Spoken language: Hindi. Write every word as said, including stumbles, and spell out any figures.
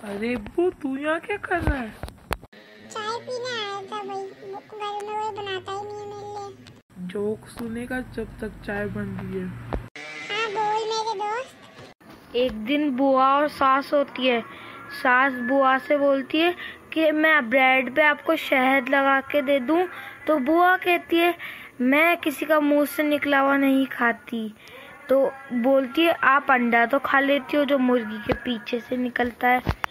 अरे अब्बू, तू यहाँ क्या कर रहा है? चाय पीने आया था भाई, घर में कोई बनाता ही नहीं है मेरे लिए। जोक सुनेगा जब तक चाय बन रही है। हाँ बोल मेरे दोस्त। एक दिन बुआ और सास होती है। सास बुआ से बोलती है कि मैं ब्रेड पे आपको शहद लगा के दे दूं, तो बुआ कहती है मैं किसी का मुंह से निकला हुआ नहीं खाती। तो बोलती है आप अंडा तो खा लेती हो जो मुर्गी के पीछे से निकलता है।